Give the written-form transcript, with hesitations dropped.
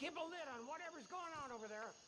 keep a lid on whatever's going on over there,